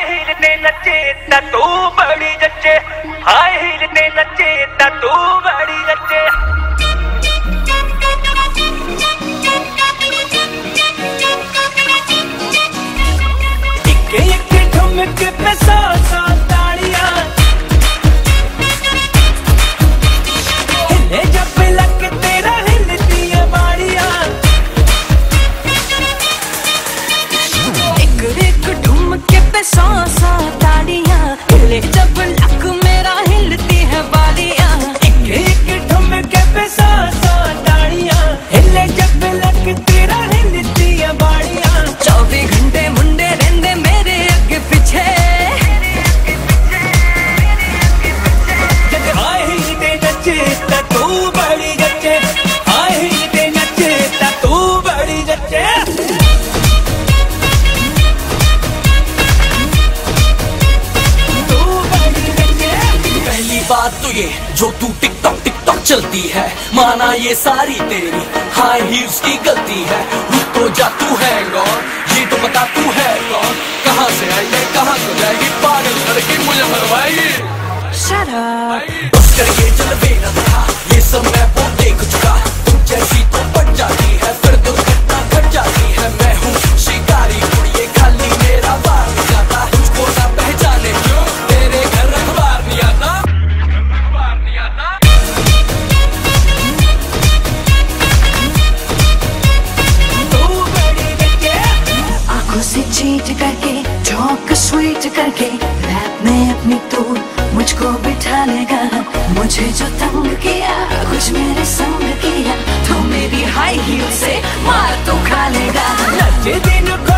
Heal ने नचे ता तू बड़ी जच्चे, हाय हील ने नचे ता तू बड़ी जच्चे। एक ठुमक पे सौ सौ ताड़ियां, हिले जब लग तेरा हिलती है बाड़ियां। एक ठुमक पे सौ सौ ताड़ियां, हिले जब लग मेरा हिलती है बाड़ियां। एक ठुमक पे सौ सौ ताड़ियां, हिले जब लग तेरा हिलती है बाड़ियां। 24 घंटे मुंडे रहंदे मेरे अगे पीछे, हाय हील दे नचे ता तू बड़ी जच्चे, हाय हील दे नचे ता तू बड़ी जच्चे। तू बड़ी जच्चे। पहली बात तो ये जो तू टिकटॉक चलती है, माना ये सारी तेरी हाई हील्स की गलती है। रुक तो जा, तू है कौन, ये तो बता तू है कौन। कहाँ से आई है, कहाँ को जाएगी, पागल लड़की मुझे मरवाएगी। Shut up। बस करके चल बेना था, ये सब मैं वो देख चुका। तू जैसी तो पट जाती है, फिर दुर्घटना घट जाती है। मैं हूँ शिकारी, ये खाली मेरा बार नहीं जाता। तुझको ना पहचाने तेरे घर अखबार नहीं आता। से चीट करके, टॉक स्वीट करके, रैप में अपनी तू मुझको बिठा लेगा। मुझे जो तंग किया, कुछ मेरे संग किया, तो मेरी हाई हील से मार तो खा लेगा। नचे दिन को